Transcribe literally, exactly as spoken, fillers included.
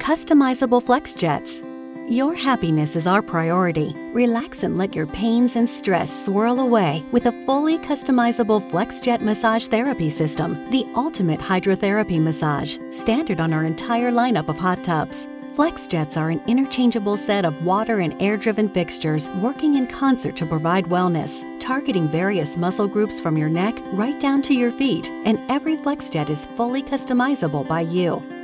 Customizable Flexjets. Your happiness is our priority. Relax and let your pains and stress swirl away with a fully customizable Flexjet massage therapy system, the ultimate hydrotherapy massage, standard on our entire lineup of hot tubs. Flexjets are an interchangeable set of water and air-driven fixtures working in concert to provide wellness, targeting various muscle groups from your neck right down to your feet, and every Flexjet is fully customizable by you.